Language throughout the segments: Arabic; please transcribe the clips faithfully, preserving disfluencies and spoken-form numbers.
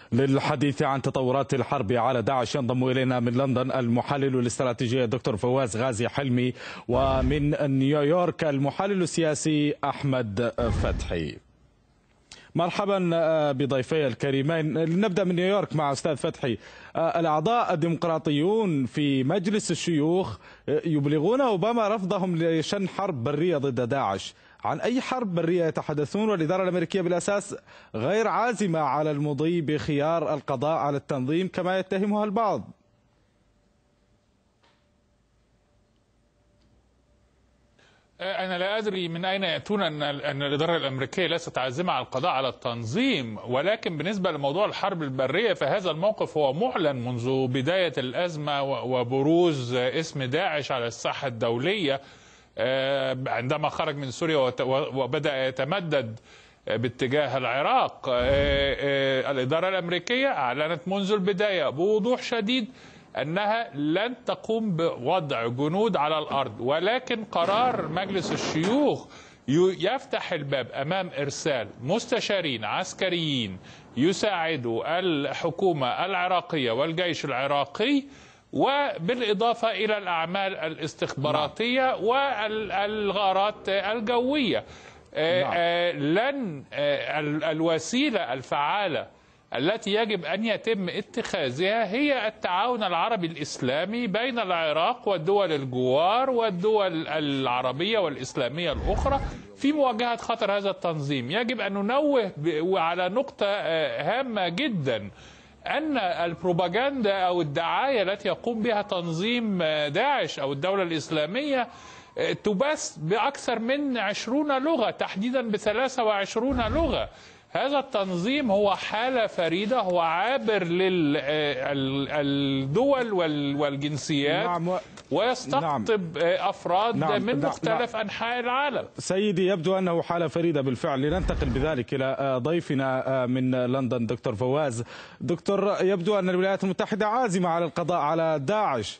للحديث عن تطورات الحرب على داعش ينضم إلينا من لندن المحلل الاستراتيجي الدكتور فواز غازي حلمي، ومن نيويورك المحلل السياسي أحمد فتحي. مرحبا بضيفي الكريمين. نبدأ من نيويورك مع أستاذ فتحي. الأعضاء الديمقراطيون في مجلس الشيوخ يبلغون أوباما رفضهم لشن حرب برية ضد داعش. عن أي حرب برية يتحدثون؟ والإدارة الأمريكية بالأساس غير عازمة على المضي بخيار القضاء على التنظيم كما يتهمها البعض. أنا لا أدري من أين يأتون أن أن الإدارة الأمريكية ليست عازمة على القضاء على التنظيم، ولكن بالنسبة لموضوع الحرب البرية فهذا الموقف هو معلن منذ بداية الأزمة وبروز اسم داعش على الساحة الدولية عندما خرج من سوريا وبدأ يتمدد باتجاه العراق. الإدارة الأمريكية أعلنت منذ البداية بوضوح شديد أنها لن تقوم بوضع جنود على الأرض، ولكن قرار مجلس الشيوخ يفتح الباب أمام إرسال مستشارين عسكريين يساعدوا الحكومة العراقية والجيش العراقي، وبالإضافة إلى الأعمال الاستخباراتية والغارات الجوية. لن الوسيلة الفعالة التي يجب أن يتم اتخاذها هي التعاون العربي الإسلامي بين العراق والدول الجوار والدول العربية والإسلامية الأخرى في مواجهة خطر هذا التنظيم. يجب أن ننوه على نقطة هامة جدا، أن البروباغندا أو الدعاية التي يقوم بها تنظيم داعش أو الدولة الإسلامية تبث بأكثر من عشرون لغة، تحديدا بثلاثة وعشرون لغة. هذا التنظيم هو حالة فريدة، هو عابر للدول والجنسيات، نعم، ويستقطب نعم. أفراد نعم. من مختلف نعم. أنحاء العالم. سيدي، يبدو أنه حالة فريدة بالفعل. لننتقل بذلك إلى ضيفنا من لندن دكتور فواز. دكتور، يبدو أن الولايات المتحدة عازمة على القضاء على داعش.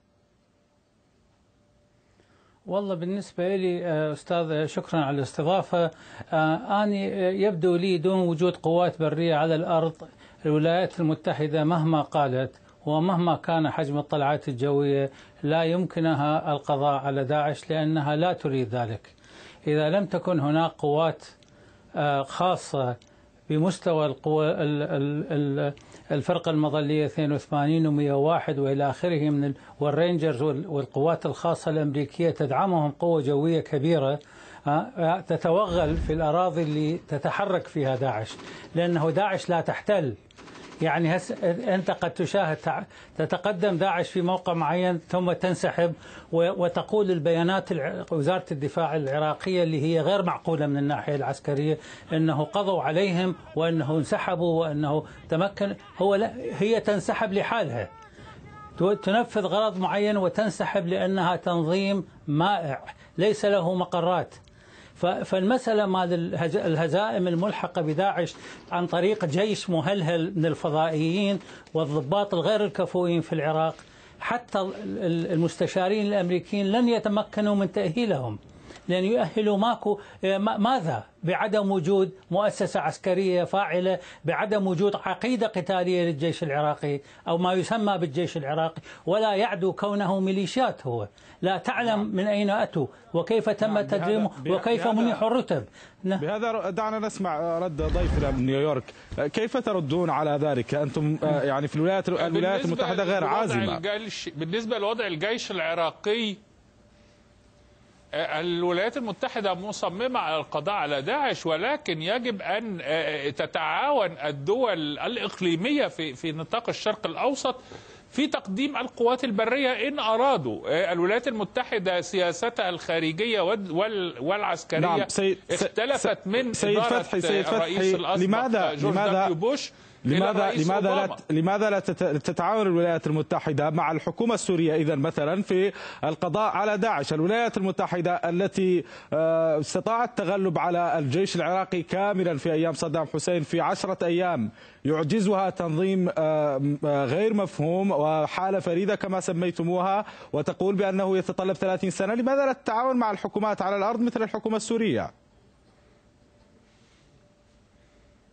والله بالنسبة لي أستاذ، شكرا على الاستضافة. أنا يبدو لي دون وجود قوات برية على الأرض، الولايات المتحدة مهما قالت ومهما كان حجم الطلعات الجوية لا يمكنها القضاء على داعش، لأنها لا تريد ذلك. إذا لم تكن هناك قوات خاصة بمستوى القوى الفرقة المظلية اثنين وثمانين ومئة وواحد وإلى آخره من والرينجرز والقوات الخاصة الأمريكية تدعمهم قوة جوية كبيرة تتوغل في الأراضي اللي تتحرك فيها داعش، لأنه داعش لا تحتل. يعني هس أنت قد تشاهد تتقدم داعش في موقع معين ثم تنسحب، وتقول البيانات وزارة الدفاع العراقية اللي هي غير معقولة من الناحية العسكرية أنه قضوا عليهم وأنه انسحبوا وأنه تمكن. هو لا، هي تنسحب لحالها، تنفذ غرض معين وتنسحب لأنها تنظيم مائع ليس له مقرات. فالمسألة مال الهزائم الملحقة بداعش عن طريق جيش مهلهل من الفضائيين والضباط الغير الكفؤين في العراق، حتى المستشارين الأمريكيين لن يتمكنوا من تأهيلهم، لأن يؤهلوا ماكو ماذا؟ بعدم وجود مؤسسة عسكرية فاعلة، بعدم وجود عقيدة قتالية للجيش العراقي أو ما يسمى بالجيش العراقي، ولا يعدو كونه ميليشيات. هو لا تعلم من أين أتوا وكيف تم تدريبهم وكيف منحوا الرتب. بهذا دعنا نسمع رد ضيفنا من نيويورك. كيف تردون على ذلك؟ أنتم يعني في الولايات الولايات المتحدة غير عازمة. بالنسبة لوضع الجيش العراقي، الولايات المتحدة مصممة على القضاء على داعش، ولكن يجب أن تتعاون الدول الإقليمية في في نطاق الشرق الأوسط في تقديم القوات البرية إن أرادوا. الولايات المتحدة سياستها الخارجية والعسكرية نعم. سيد اختلفت من سيد فتحي سيد الرئيس الأسبق لماذا جورج دبليو بوش لماذا لماذا لا لماذا لا تتعاون الولايات المتحدة مع الحكومة السورية إذا مثلا في القضاء على داعش؟ الولايات المتحدة التي استطاعت التغلب على الجيش العراقي كاملا في أيام صدام حسين في عشرة أيام، يعجزها تنظيم غير مفهوم وحالة فريدة كما سميتموها، وتقول بأنه يتطلب ثلاثين سنة. لماذا لا تتعاون مع الحكومات على الأرض مثل الحكومة السورية؟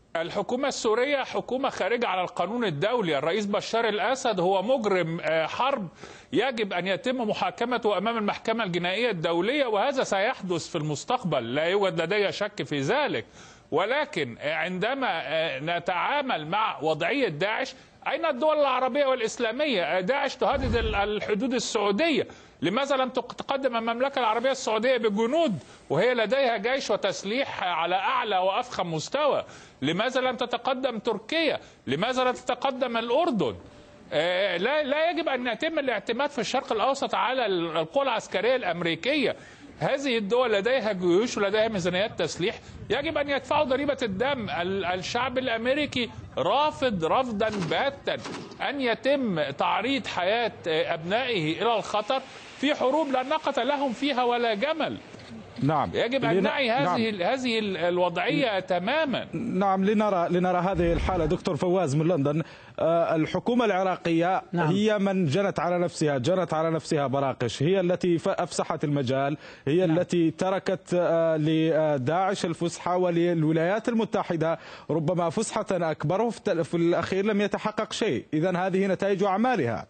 الحكومة السورية حكومة خارجة على القانون الدولي. الرئيس بشار الأسد هو مجرم حرب يجب أن يتم محاكمته أمام المحكمة الجنائية الدولية، وهذا سيحدث في المستقبل، لا يوجد لدي شك في ذلك. ولكن عندما نتعامل مع وضعية داعش، أين الدول العربية والإسلامية؟ داعش تهدد الحدود السعودية، لماذا لم تقدم المملكة العربية السعودية بجنود وهي لديها جيش وتسليح على أعلى وأفخم مستوى؟ لماذا لم تتقدم تركيا؟ لماذا لم تتقدم الأردن؟ لا لا يجب أن يتم الاعتماد في الشرق الأوسط على القوى العسكرية الأمريكية. هذه الدول لديها جيوش ولديها ميزانيات تسليح، يجب أن يدفعوا ضريبة الدم. الشعب الأمريكي رافض رفضا باتا أن يتم تعريض حياة أبنائه إلى الخطر في حروب لا ناقة لهم فيها ولا جمل. نعم، يجب أن نعي هذه نعم. هذه الوضعية تماما. نعم، لنرى لنرى هذه الحالة. دكتور فواز من لندن، الحكومة العراقية نعم. هي من جنت على نفسها جنت على نفسها براقش، هي التي أفسحت المجال، هي نعم. التي تركت لداعش الفسحة وللولايات المتحدة ربما فسحة أكبر، وفي الأخير لم يتحقق شيء. إذن هذه نتائج أعمالها.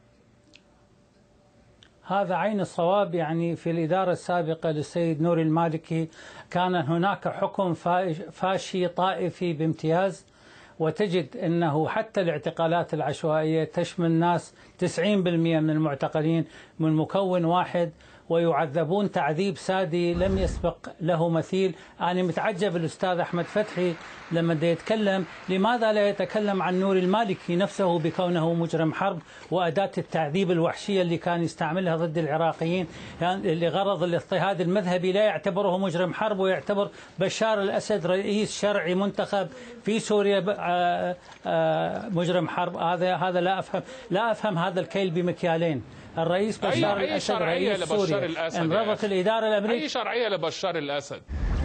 هذا عين الصواب. يعني في الإدارة السابقة للسيد نور المالكي كان هناك حكم فاشي طائفي بامتياز، وتجد أنه حتى الاعتقالات العشوائية تشمل ناس تسعين بالمئة من المعتقلين من مكون واحد، ويعذبون تعذيب سادي لم يسبق له مثيل. أنا متعجب الأستاذ أحمد فتحي لما دا يتكلم، لماذا لا يتكلم عن نور المالكي نفسه بكونه مجرم حرب وأداة التعذيب الوحشية اللي كان يستعملها ضد العراقيين يعني لغرض الاضطهاد المذهبي؟ لا يعتبره مجرم حرب، ويعتبر بشار الأسد رئيس شرعي منتخب في سوريا مجرم حرب. هذا هذا لا أفهم لا أفهم هذا الكيل بمكيالين. الرئيس بشار أي الأسد شرعية رئيس سوريا، انرفضت الإدارة الأمريكية. أي شرعية لبشار الأسد؟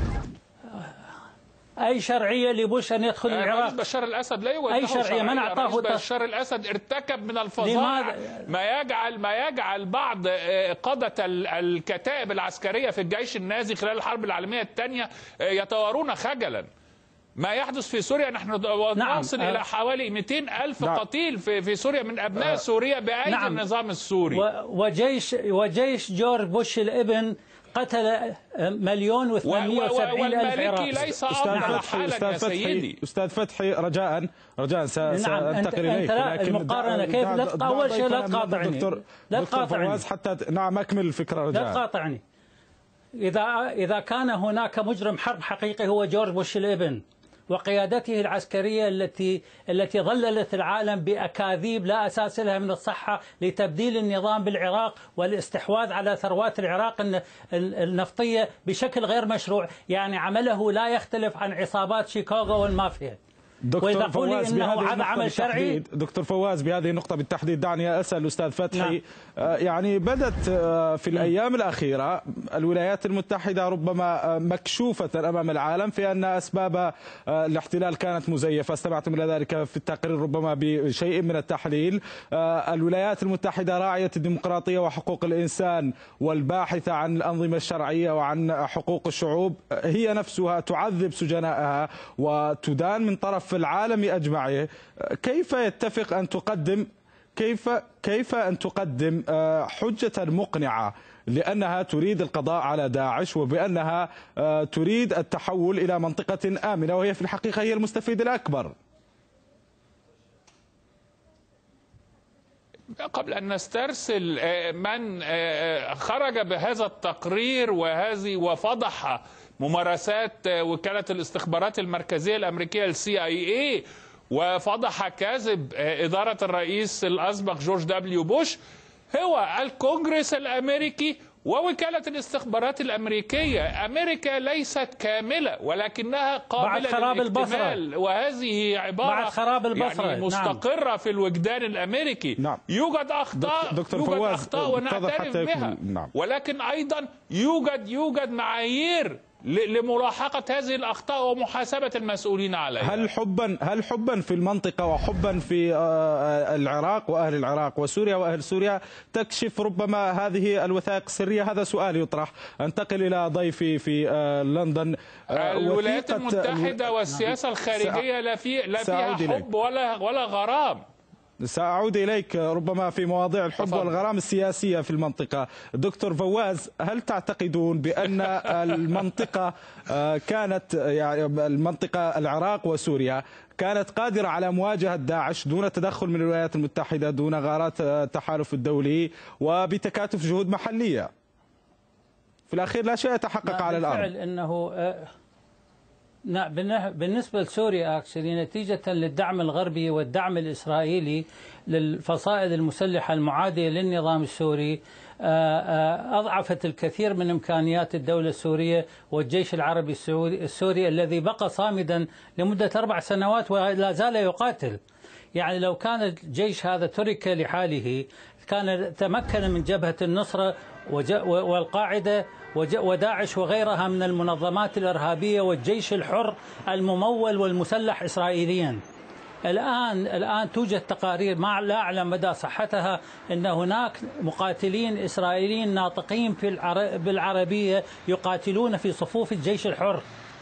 أي شرعية لبوش أن يدخل العراق؟ الرئيس بشار الأسد لا يوجد أي شرعية؟ من أعطاه؟ بشار الأسد ارتكب من الفظائع ما يجعل ما يجعل بعض قادة الكتائب العسكرية في الجيش النازي خلال الحرب العالمية الثانية يتوارون خجلا. ما يحدث في سوريا، نحن نعم. نصل إلى حوالي مئتين ألف نعم. قتيل في في سوريا من أبناء آه. سوريا بأيدي نعم. النظام السوري. وجيش وجيش جورج بوش الابن قتل مليون وثمانمئة وسبعين ألف عراقي. ليس أمر على حالة يا سيدي. أستاذ فتحي، رجاء رجاء سأنتقل إليك. لكن المقارنة كيف؟ لا أول شيء لا تقاطعني. دكتور لا تقاطعني حتى نعم أكمل الفكرة رجاء. لا تقاطعني. إذا إذا كان هناك مجرم حرب حقيقي هو جورج بوش الابن وقيادته العسكرية التي التي ظللت العالم بأكاذيب لا أساس لها من الصحة لتبديل النظام بالعراق والاستحواذ على ثروات العراق النفطية بشكل غير مشروع. يعني عمله لا يختلف عن عصابات شيكاغو والمافيا. دكتور فواز بهذه عمل شرعي. دكتور فواز بهذه النقطة بالتحديد دعني أسأل الأستاذ فتحي. نعم. آه يعني بدت آه في الأيام الأخيرة الولايات المتحدة ربما آه مكشوفة أمام العالم في أن أسباب آه الاحتلال كانت مزيفة. استمعتم إلى ذلك في التقرير ربما بشيء من التحليل. آه الولايات المتحدة راعية الديمقراطية وحقوق الإنسان والباحثة عن الأنظمة الشرعية وعن حقوق الشعوب، هي نفسها تعذب سجنائها وتدان من طرف في العالم أجمعه. كيف يتفق أن تقدم كيف كيف أن تقدم حجة مقنعة لأنها تريد القضاء على داعش وبأنها تريد التحول إلى منطقة آمنة، وهي في الحقيقة هي المستفيد الأكبر؟ قبل أن نسترسل من خرج بهذا التقرير وهذه وفضح ممارسات وكالة الاستخبارات المركزية الأمريكية السي آي إيه وفضح كاذب إدارة الرئيس الأسبق جورج دبليو بوش هو الكونغرس الأمريكي ووكالة الاستخبارات الأمريكية. أمريكا ليست كاملة ولكنها قابلة للاكتمال، وهذه عبارة بعد خراب البصرة يعني مستقرة نعم. في الوجدان الأمريكي. نعم. يوجد أخطاء دكتور يوجد فواز أخطاء ونعترف بها. نعم. ولكن أيضا يوجد يوجد معايير لملاحقة هذه الأخطاء ومحاسبة المسؤولين عليها. هل حبا هل حبا في المنطقة وحبا في العراق وأهل العراق وسوريا وأهل سوريا تكشف ربما هذه الوثائق السرية؟ هذا سؤال يطرح. أنتقل إلى ضيفي في لندن. الولايات المتحدة والسياسة الخارجية لا في لا فيها حب ولا ولا غرام. سأعود إليك ربما في مواضيع الحب فضل. والغرام السياسية في المنطقة. دكتور فواز، هل تعتقدون بأن المنطقة كانت يعني المنطقة العراق وسوريا كانت قادرة على مواجهة داعش دون تدخل من الولايات المتحدة، دون غارات التحالف الدولي وبتكاتف جهود محلية؟ في الأخير لا شيء يتحقق على الأرض. بالفعل أنه نعم، بالنسبة لسوريا أكشلي نتيجة للدعم الغربي والدعم الإسرائيلي للفصائل المسلحة المعادية للنظام السوري أضعفت الكثير من إمكانيات الدولة السورية والجيش العربي السوري الذي بقى صامدا لمدة أربع سنوات ولا زال يقاتل. يعني لو كان الجيش هذا ترك لحاله كان تمكن من جبهة النصرة والقاعدة وداعش وغيرها من المنظمات الإرهابية والجيش الحر الممول والمسلح إسرائيليا. الآن الآن توجد تقارير ما لا أعلم مدى صحتها أن هناك مقاتلين إسرائيليين ناطقين في بالعربية يقاتلون في صفوف الجيش الحر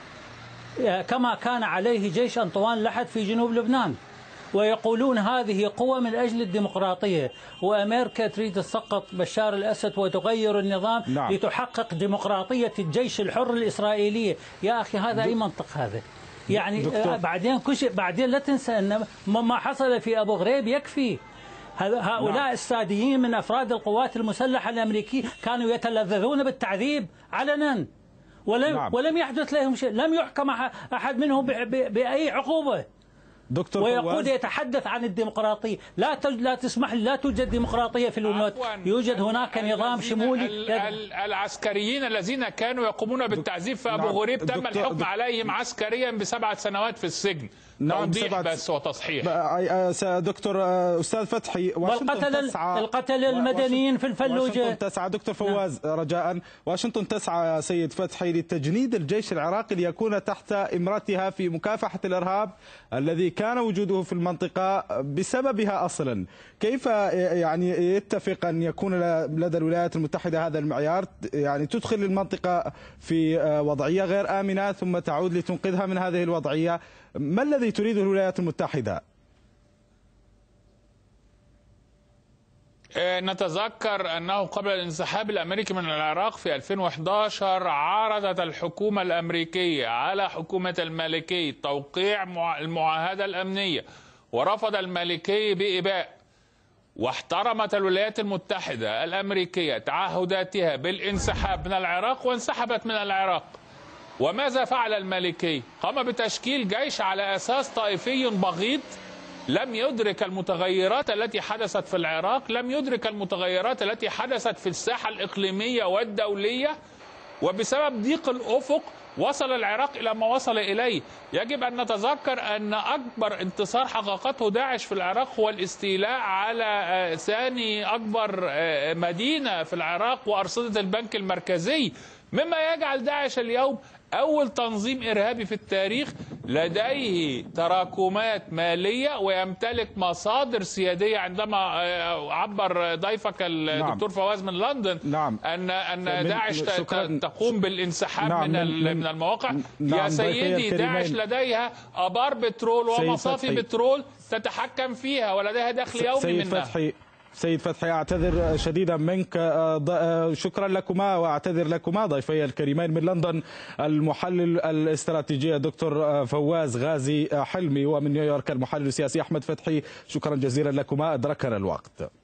كما كان عليه جيش أنطوان لحد في جنوب لبنان، ويقولون هذه قوة من أجل الديمقراطية، وأمريكا تريد تسقط بشار الأسد وتغير النظام نعم. لتحقق ديمقراطية الجيش الحر الإسرائيلي. يا أخي هذا أي منطق هذا؟ يعني دكتور. بعدين كش بعدين لا تنسى أن ما حصل في أبو غريب يكفي. هؤلاء نعم. الساديين من أفراد القوات المسلحة الأمريكية كانوا يتلذذون بالتعذيب علنا ولم نعم. ولم يحدث لهم شيء، لم يحكم أحد منهم بأي عقوبة. دكتور ويقول يتحدث عن الديمقراطية. لا لا تسمح لا توجد ديمقراطية في الولايات، يوجد هناك نظام شمولي. العسكريين الذين كانوا يقومون بالتعذيب في أبو غريب تم الحكم عليهم عسكريا بسبعة سنوات في السجن. نعم توضيح بس وتصحيح. دكتور أستاذ فتحي، والقتل القتل المدنيين في الفلوجة. واشنطن تسعى دكتور فواز نعم. رجاء، واشنطن تسعى سيد فتحي لتجنيد الجيش العراقي ليكون تحت إمرتها في مكافحة الإرهاب الذي كان وجوده في المنطقة بسببها أصلا. كيف يعني يتفق أن يكون لدى الولايات المتحدة هذا المعيار، يعني تدخل المنطقة في وضعية غير آمنة ثم تعود لتنقذها من هذه الوضعية؟ ما الذي تريده الولايات المتحدة؟ نتذكر أنه قبل الانسحاب الأمريكي من العراق في ألفين وأحد عشر عرضت الحكومة الأمريكية على حكومة المالكي توقيع المعاهدة الأمنية، ورفض المالكي بإباء، واحترمت الولايات المتحدة الأمريكية تعهداتها بالانسحاب من العراق وانسحبت من العراق. وماذا فعل المالكي؟ قام بتشكيل جيش على أساس طائفي بغيض، لم يدرك المتغيرات التي حدثت في العراق، لم يدرك المتغيرات التي حدثت في الساحة الإقليمية والدولية، وبسبب ضيق الأفق وصل العراق إلى ما وصل إليه. يجب أن نتذكر أن أكبر انتصار حققته داعش في العراق هو الاستيلاء على ثاني أكبر مدينة في العراق وأرصدة البنك المركزي، مما يجعل داعش اليوم أول تنظيم إرهابي في التاريخ لديه تراكمات مالية ويمتلك مصادر سيادية. عندما عبر ضيفك الدكتور نعم. فواز من لندن نعم. أن أن داعش تقوم بالانسحاب نعم. من من المواقع نعم. يا سيدي داعش لديها آبار بترول ومصافي بترول تتحكم فيها ولديها دخل يومي منها. فتحي سيد فتحي، أعتذر شديدا منك، شكرا لكما وأعتذر لكما ضيفي الكريمين من لندن المحلل الاستراتيجي دكتور فواز غازي حلمي، ومن نيويورك المحلل السياسي أحمد فتحي. شكرا جزيلا لكما، أدركنا الوقت.